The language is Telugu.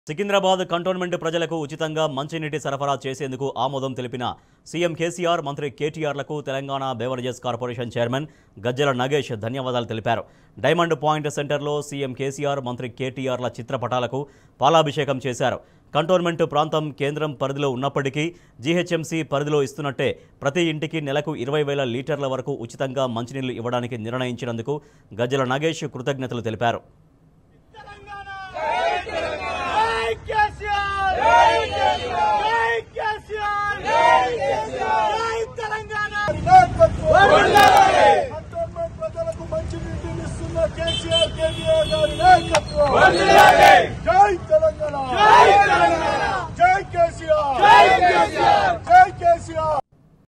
సికింద్రాబాద్ కంటోన్మెంట్ ప్రజలకు ఉచితంగా మంచినీటి సరఫరా చేసేందుకు ఆమోదం తెలిపిన సీఎం కేసీఆర్, మంత్రి కేటీఆర్లకు Telangana beverages corporation chairman Gajjala Nagesh ధన్యవాదాలు తెలిపారు. డైమండ్ పాయింట్ సెంటర్లో సీఎం కేసీఆర్, మంత్రి కేటీఆర్ల చిత్రపటాలకు పాలాభిషేకం చేశారు. కంటోన్మెంట్ ప్రాంతం కేంద్రం పరిధిలో ఉన్నప్పటికీ జీహెచ్ఎంసీ పరిధిలో ఇస్తున్నట్టే ప్రతి ఇంటికి నెలకు 20,000 లీటర్ల వరకు ఉచితంగా మంచినీళ్లు ఇవ్వడానికి నిర్ణయించినందుకు గజ్జల నగేష్ కృతజ్ఞతలు తెలిపారు. Jai Telangana!